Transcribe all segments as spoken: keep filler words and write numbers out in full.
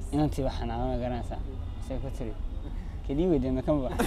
inantii waxaan aan garanaysaa secretary kidii weydina kan ba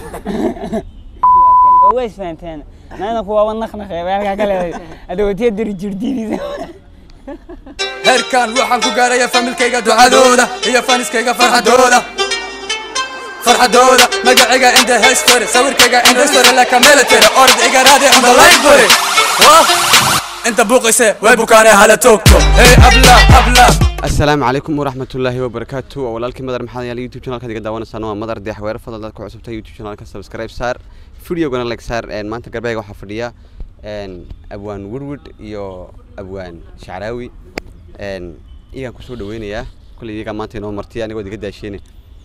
way isfahanteen nana kuwa wadnaqna qeybaalka kale adawtiya diri jirdiisa herkan waxaan ku gaaraya familkayga ducadooda iyo faniskayga farxadooda farxadooda magacayga inda history sawirkayga inda history la kamela tira ord igaraade on the library انت بوقسه ويبكانه على توكو اي ابلا ابلا السلام عليكم ورحمه الله وبركاته ولالكي مدر maxaa yaal YouTube channel ka diga daawanaysan waa madar deex weer fadlan dadku cusubta YouTube channel ka subscribe saar video gana like saar een maanta garbayga waxa fadhiya een abwaan Woodwood iyo abwaan Shacrawi een iyaga ku soo dhaweynaya kulli iyaga maanta inoo martay anigoo diga daasheenay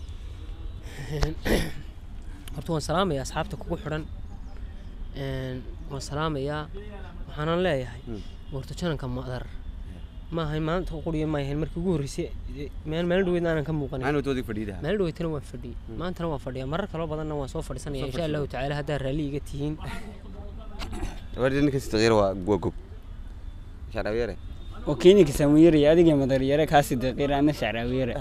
horta waan salaamaya asxaabta kugu xiran een waan salaamaya waxaan leeyahay warta channelka madar ma hay maanta qoriyo ma yahay markii ugu horeysay meel meel dhaweyd aan ka muuqanay aan wadoodig fadhiida meel dhaweydna waan fadhiyay maanta waan fadhiyaa marar kale badanna waan soo fadhisanaya insha Allah taala hadaa raali iga tihiin wardiin ka sidii waa gogob Shacrawiyare وكيني كساميري أديك مدريرة كاسي دقيقة أنا شعراويرة.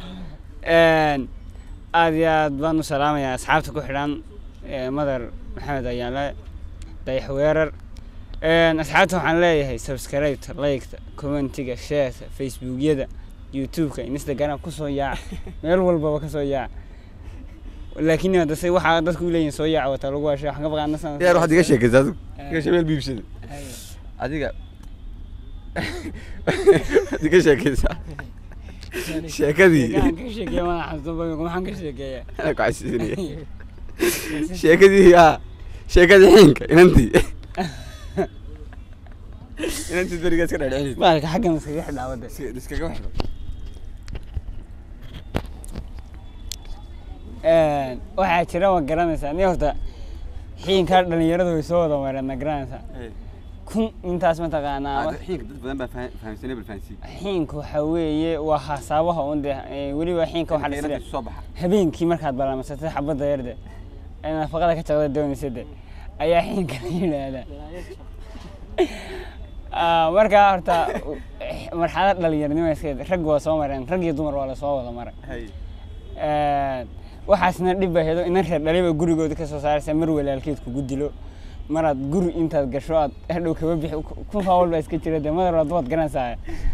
أدي بانو سلام يا أصحابك وحران مدر محمد أيالا داي حويرر. أصحابهم عن لا هي سبسكرايب لايك كومنتيك شير فيسبوك يدا يوتيوب كإنستغرام كسو يا ميل والبا كسو يا لكن هذا سوي واحد تقول لي سوي يا وتلقوا شيء حاجة بقى الناس يا روح ديك شيء كذا ديك شيء بيبشل أديك ديك شيء كذا شيء كذي شيء كذا ما حسب بقول حنك شيء كذا أنا كويسيني شيء كذي يا شيء كذي حينك إنتي إنتي تدري كذا كذا بالك حاجة مسيح لا وده ديك كذا واحد waxaa jira waa garanaysaa ni horta xiinka dhalinyaradu way soo wada mareen garanaysaa kun intaas ma taqaanaa xiinka dad badan baa fahamsanay bal fahansi xiinka waxa weeye waa xasaabaha unda wali waa xiinka waxa la soo baxa habeenkii markaad balaamasatay xabada yarde ee nafaqada ka tagda doonaysid ayaa xiinka yiraahdaa ah marka horta marxalad dhalinyarnimo iska rag waa soo mareen rag iyo dumar waa la soo wada maray ee waxaasna dhib baheedo in reer dhaliba gurigooda ka soo saaraysa mar walaalkeed ku gudilo marad guri intaad gasho aad hadhow ka bixi ku faawal baa iska jira damada roodwad garanaysaa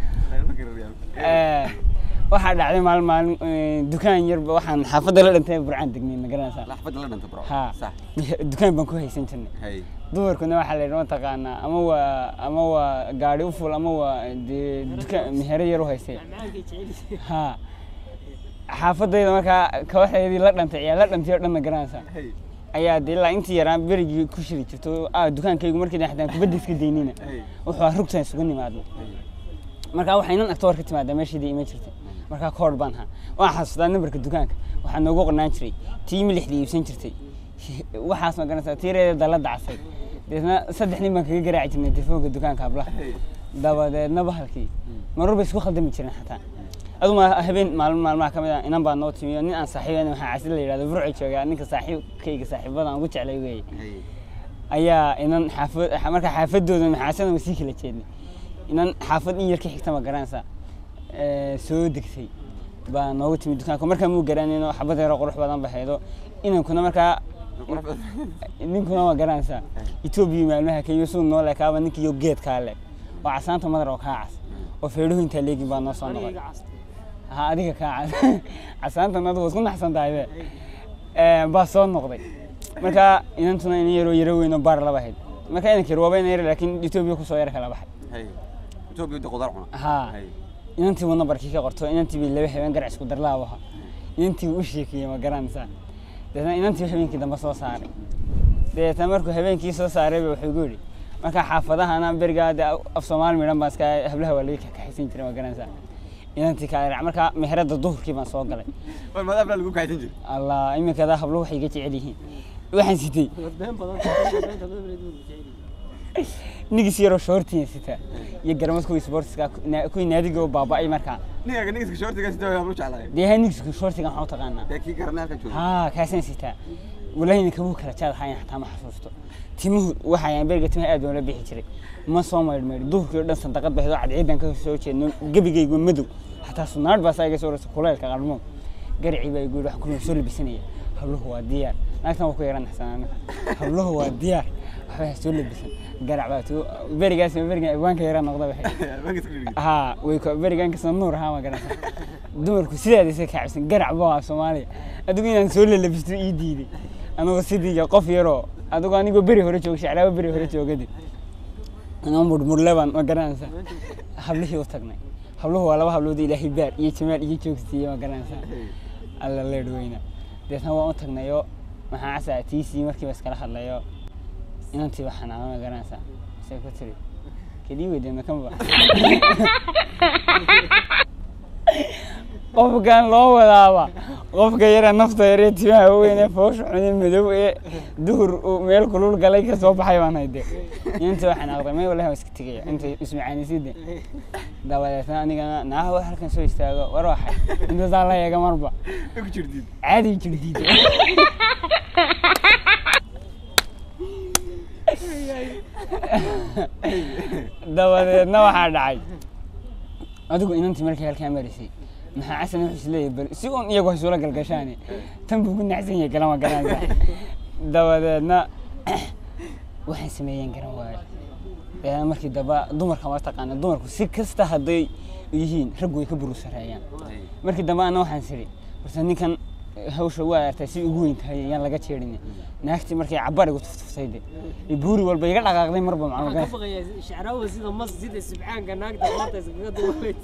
ee waxa dhacday maalin maalin dukaan yar waxaan xaafadda la dhantay burcaan degnay ma garanaysaa xaafadda la dhantay bro sax dukaan baan ku haysan jirnay hay dumarkuna waxa la yiraahdaa taqaana ama waa ama waa gaari u ful ama waa dukaan meher yar u haysay ha xaafadayda marka kooxdeedii la dhantay ayaa la dhantay oo dhan ma garanaysaa ayaa dilaa intii yaraan berigi ku shiri jirto ah dukaankaygu markii dhaxdaan ku badis ka deynina wuxuu rugtan isugu nimaado marka waxaynan actor ka timaada meeshii ima jirtay marka koor baan ha waxa xasuustaa numberka dukaanka waxa noogu qornaan jiray tiim lixdii iibsan jirtay waxaas ma garanaysaa tiireeda dalada casay deedna saddex nin baan kaga garaaci jirnay telefoonka dukaanka abla dabadeedna bahalkii marba isku khaldami jireen xataa aduma habeen maalin maalmaha kamid ah inaan baa noo timiyo nin aan saaxiibana waxa casil la yiraahdo burco jooga ninka saaxiibkayga saaxiibada aan ugu jeclay weey ayaa inaan xaafad marka xaafadooda maxaasan oo sii kala jeednay inaan xaafad in yar ka xigta ma garanaysaa ee soo degtay baa noogu timi dukaanka marka muu garanayno xabad yar qurux badan baxeedo inaan kuna marka ninkuna ma garanaysaa Itoobiya maalmaha kayo soo nool ka baa ninkiyo geed kaale waa casaanta madar oo ka cas oo feeruhu inta leegi baa noo soo noqday ها أديك كاعد عسانت النادو وسكون أحسن دايبة بس صار نقطي مركا إن أنتنا إني يرو يرو إنه بار لا واحد مركا إنك يرو بين يرو لكن يوتيوب يكون صغير كلا واحد هاي يوتيوب يدق ضرعنا ها إن أنت وانا بركيك قرطو إن أنت بالله حيوان قرع سكون درلا وها إن أنت وشيك يا مقران سا ده إن أنت حيوان كده بس صاري ده تمركو حيوان كيس صاري بحجوري مركا حافظها أنا برجع ده أفصمال ميران بس كا هبلها وليك كحسين ترى مقران سا inantii ka yar marka meherada duhurkii baan soo galay wal madab lagu kaaytan jir allah imika da hablo waxay ga jecel yihiin waxaan sitay nigis yaro shorti sita iyo garmadku sportska ku naadiga oo baabay marka niga nigiska shortiga sita hablo jeclay deehan nigiska shortiga waxa taqaanaa ki garnaa ka joogo ha kaasan sita walaayna kabu kala jaad hayn xataa ma xasuusto timuhu waxa aan berga timaha aad wala bixi jiray ma soo maydmay duhurkii dhan sandaqad baxdo cad ciidan ka soo jeedno gabigaygu madow حتى سنار بس أيجي صورة كلها كعلمون garci bay guud wax ku soo labisanaya habluhu waa diyaar naagtan ku yeeran xasanaana habluhu waa diyaar waxa soo labisan garac baa tuu berigaas beriga abwaanka yeeran noqdo waxay ha way ku berigan ka soo nuur ha ma garanaysa dumarku sidaadii ka cabsan garac baa Soomaaliya adigu inaan soo labisto ii diiday anigu sidii qof yaro adigu anigu beri hore joog shacraabo beri hore joogadi أنا أمور مرلبان ما قرانسا حبله هو تقني حبله هو على حبله دي إلهي بار يجمع يجوكسي ما قرانسا الله الله يدوينا ده هو تقني يو ما حاسة تيسي مركي بس كلا خلا يو إن أنت بحنا ما قرانسا سيكوتري كذي ودي ما كم بقى قف كان لو ولا با قف كيرا نفط يريد فيها هو ينفوش عن المدو دور وميل كلول قال لك سوف حيوان هيدي انت waxaan aqrimay walahi iskatiga inta ismacaani sidii dawladna aniga naaha halkan soo istaago war waxay inta sala yaga marba ku jirdid caadi jirdid dawladna waxa dhacay adigu inantii markay halkan marisay maxaa asan wuxuu isleeyay bal si uun iyagu ay soo la galgashaani tan buu ku nacsan yahay kala ma garanaysa dawladna waxay sameeyeen garan waayo ee markii daba dumarka ma taqaan dumarku si kasta haday yihiin rag way ka burusareeyaan markii daba ana waxaan siri warta ninkan hawsha waa artay si ugu weyn tahay yaan laga jeerin naagti markay cabar igu tuftayde ee buuri walba iga dhaqaaqday marba macna ka faqaya shacraabo sida masjid subxaanka naagta maanta iskaga duway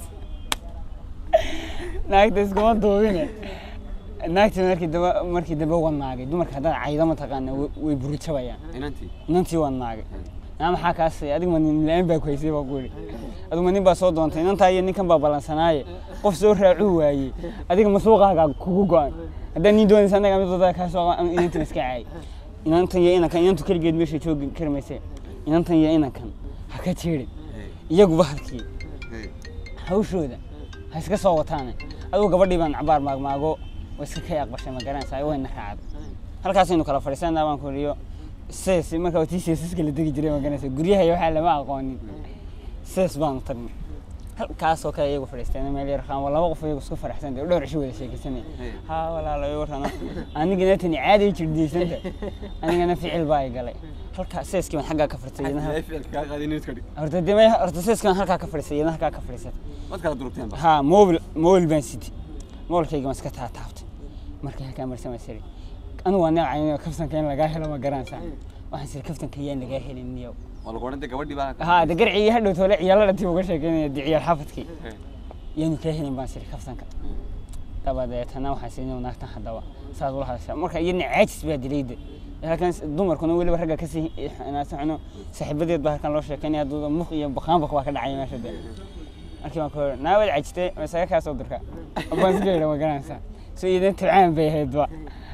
naagta iskuma duwine naagta markii daba markii daba wanaagay dumarka hadda cayda ma taqaan way burujabayaan inantii inantii wanaagay ama waxa ka sii adigu man leen baa ku haysay baa guuri adigu man baa soo doontay inanta iyo ninkan baa balansanaaye qof soo raacu waayay adiga masuuqaaga kugu go'an hadda nin doonaysa anaga mid wada ka soo inantii iska caay inantan iyo inankan inantu kaligeed meesha joog karmaysay inantan iyo inankan ha ka jeerin iyagu bahalkii hawshooda ha iska soo wataan adigu gabadhii baan cabaar maagmaago iska ka aqbashay ma garanaysaa ay wayna raacdo halkaas inuu kala fariisanaa baan ku riyo sees marka uu tiisiis kala degi jiray ma garanaysaa guryaha waxa lama aqoonin sees baan tagnay halkaas oo kale iyagu fariisteen meel yar qaan laba qof iyagu isku faraxsan oo dhowr cisho wada sheekaysanay ha walaalayo warana anigana tan caadi jirdiisanta anigana ficil baa galay halkaas seeskii baan xagga ka fariisayna ficil ka qaadin iska dhig horta dimay horta seeskan halka ka fariisayna halka ka fariisay wad kala durugteen ba ha mobil mobil baan city mobilkayga ma iska taataabtay markii halka marsan sari anu waan nacayno kaftanka in laga helo ma garanaysaa waxaan sir kaftanka yaan laga helin niyo wala qoran gabadhii baa ha da garci hadhow toole ciyaalada tii uga sheekeynaya diciyaal xafadkii yaanu ka helin baan sir kaftanka dabadeetana waxaan siinay naagtan hadaba saad walaha hadashaa marka iyadna caajis baa dilayda halkan dumarkuna waliba ragga ka sii inaasano saaxiibadeed baa halkan loo sheekeynaya dad muq iyo baqaanba waa ka dhacay meesha dee markii aan ku naawad caajistay masaga ka soo dirka abaan sigeeyay ma garanaysaa soo idan tabcaan bay ahaydba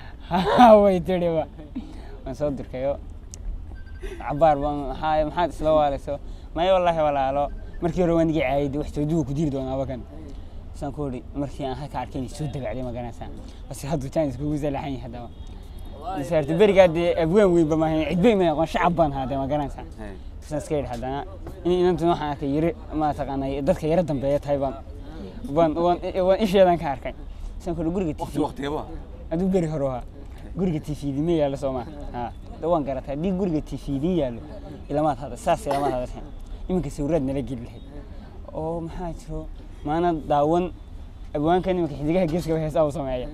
ha way tiriba aan soo dirkayo cabaar baan haay maxaad isla waaleyso may wallahi walaalo markii hore waan igay caayid wax soo ku diir doonaa bakan san koori markii aan halka arkay soo dabacday ma garanaysaa bas haduu taan isku guzalaxan yahay hadaba isarti berigaad abween weyn bama hayn cidbay ma aqoon shacab baan haday ma garanaysaa san iska yiri hadana in inantu waxaan arkay yiri ma taqaanay dadka yara dambeeya tahay baan baan waan isheedan ka arkay san koori guriga waqti waqtiga aduu beri hore waa guriga T V ma yaalo Soomaa ha dawaan garatay dii guriga T V yaalo ilamaad hada saas ilamaad hada iminka sawirad nala gelihay oo maxaa jiro maana daawan abwaankan iminka xidigaha geeska waxay soo sameeyay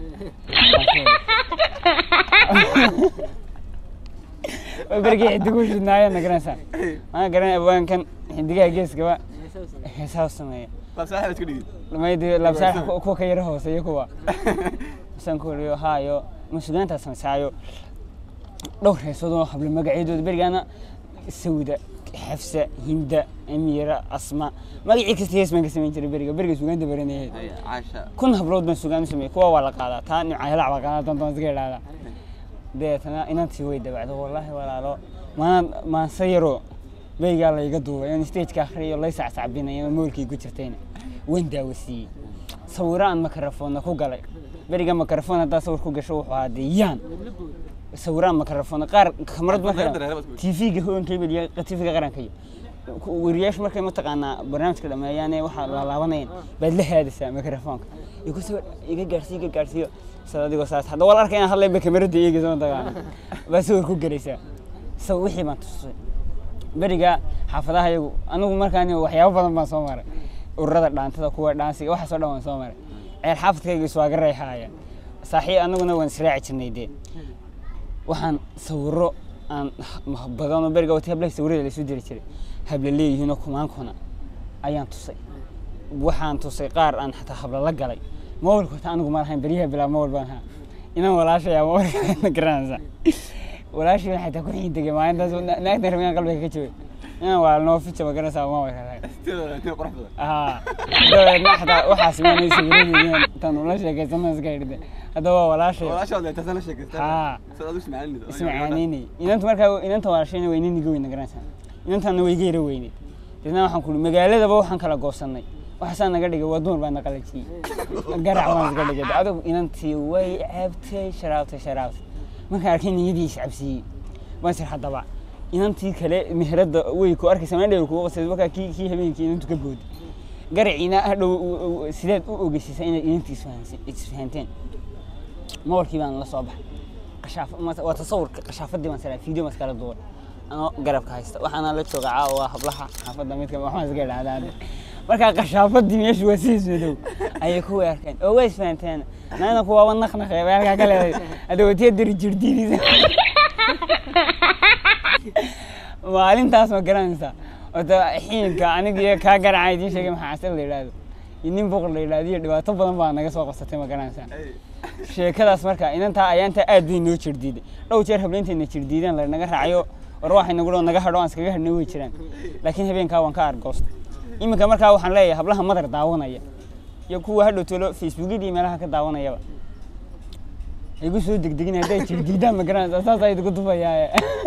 berge xidigu shidnaaya nagaranaysa ma garan abwaankan xidigaha geeska waa heesaa sameeyay labsaha isku dhigid lamaydi labsaha ku ka yara hooseeyo kuwa san kooriyo haayo مسؤولينتا سمسايو دور هيسودو قبل مغعيدود برغانا سودا حفصه هند اميره اسماء مغعي كستيس ما كسمين جري برغا برغا سوغاندا برنيه عائشه كن هبلود ما سوغان سمي كوا ولا قادا تا نعي لا قادا دون دون زغيلادا deetana inantii way dabacdo wallahi walaalo ma ma sayro bayga la iga duubay in stage ka akhriyo la saacsaabinayo moolkii ku jirteen wanda wasi sawiraan makarafoon ku galay bariga makarafoon hada sawir ku gasho wuxuu aadiyaan sawiraan makarafoon qaar kamarad ma T V ga hoon keebel T V ga qaranka ورياش مركي متقنا برنامج كده ما يعني واحد لابانين بعد له هذا الساعة ميكروفون يقول سوى يجي جارسي يجي جارسي صدق وصارت هذا والله كأنه خلي بكاميرا دي يجي زمان تقانا بس هو كوك جريسة سوي حي ما تصير برجع حافظها يجو أنا مركاني وحياة بدل ما صومر والرضا دان تدا كوار دانسي واحد صار دان صومر الحافظ كي يسوى قري حاجة صحيح أنا قلنا ونسرع كنيدين وحن صوروا أن بدأنا برجع وتهبله سوري اللي سودي رجلي هبللي هنا كمان كنا أيام تصي وحن تصي قار أن حتى هبل لقلي مول كنت أنا قمر هين بريها بلا مول بانها إنه ولا شيء يا مول نكرانزا ولا شيء حتى كل حين تجي ما عندنا نقدر من قلبك كتير أنا والله في شيء بقرا سوا ما ولا آه ده حتى وحاسماني سوري تنو لا شيء كذا سكير ده هذا ولا شيء ولا شيء تسأل شيء آه سأل وش معني اسمعني إن أنت مركب إن أنت وارشين وينين يجوا نقرأسان إن أنت أنا ويجي رويني لأن إحنا كل مجال ده بوح نكلا قوسناي وحسن نقدر يجوا دون بنا قلة شيء قرع ما نقدر يجوا هذا إن أنت وي عبتي شراوت شراوت ما كان كين يديش عبسي ما يصير حد طبعا إن أنت كلا مهرد ويكو أركي سمعنا له ويكو بس بقى كي كي همين كي أنتوا كبود قرعينا هذا سيد وجسي سين إن أنت تفهمتين ما وركي بان الله صباح قشاف وتصور قشافة دي مثلا فيديو مسكرة الدور أنا قرب كايست وأنا لا تشوقع وحبلها حافظ دميت كم وحنا زقيل هذا مركا قشافة دي مش وسيس ندو أي كوي أركان أويس فهمتين أنا كوا ونخنخ يا بيرك كله هذا تيدر جردي وعلين تاس مكرانسا وتا حين كأني جي كاجر عادي شيء محاسب لي هذا ينين فوق لي هذا يدوا طبعا ما أنا قصوا قصتي مكرانسا sheekadaas marka inanta ayaanta aad bay noo jirdiiday dhow jeer hableentayna jirdiideen la naga raacayo ruuxa inagu naga hadho aan iskaga hadhnay way jiraan laakiin habeenka waan ka argoost iminka marka waxaan leeyahay hablaha madar daawanaya iyo kuwa hadhow tolo facebookidii meelaha ka daawanayaba igu soo degdegin haday jirdiidaan ma garanaysaa saas ay igu dubayaa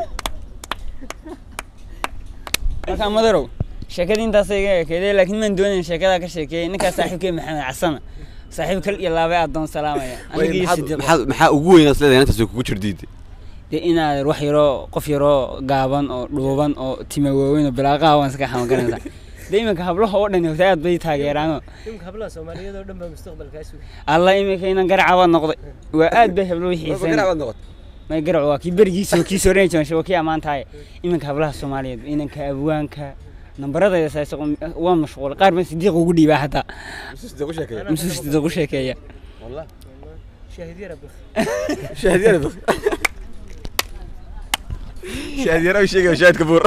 marka madarow sheekadii intaas ay keeday laakiin man doonayn sheekada ka sheekeeyay ninka saaxiibkay maxamed xasan صاحب كل يلا بقى أدون سلامة يا أنا جيت محل محل وجوه ناس لذي أنت سوق جديد ده إنا روح يرو قف يرو جابان أو لوبان أو تيموين وبلاغا وانسك حمل كندا دايما كهبله هو دنيا وتاعد بيت هاجرانو يوم كهبله سومالية ده دم بمستقبل كاسو الله يمكن إنا نقرع والنقض وقاد بهبلو يحسن نقرع والنقض ما يقرع واكي برجيسو كي سورين شو شو كي أمان تاي يمكن كهبله سومالية إنا كأبوان ك نمبرات يا سايس وان مشغول قارب من صديق وجودي بحثا مش صديق وش هكيا مش صديق وش هكيا والله شاهدي ربك شاهدي ربك شاهدي ربك شيء شاهد كبور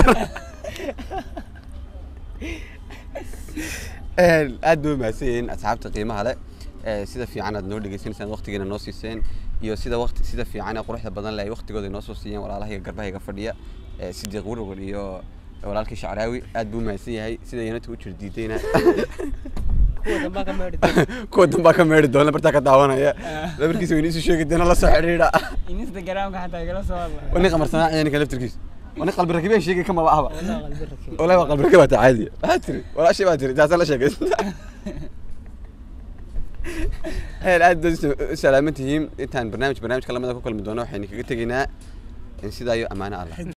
أدو مسين أصحاب تقييمها هلا سيدا في عنا نور دقيسين سنة وقت جينا نص سين يو سيدا وقت سيدا في عنا قروح بدن لا وقت جود نص سين ولا الله يقربها يقفرديا صديق ور وريو walaalkii shacraawi aad buu mahadsan yahay sida yanatu u jirdiidayna kuwa damba ka meeri kuwa damba ka meeri doona barta ka daawanaya labarkiisa weyn isu sheegay dana la soo xiriira instagram ka xataa igala soo hadla wani qamarsanaa ayaan kala laftirkiis wani qalbi rakibay sheegay kama baahba wala qalbi rakibay ta caadi ha tiri wala shay ba tiri taas la sheegay هل أدرس سلامتهم إنتان برنامج برنامج كلام هذا كل مدونه حين كي تجينا إن سيدا يو أمانة الله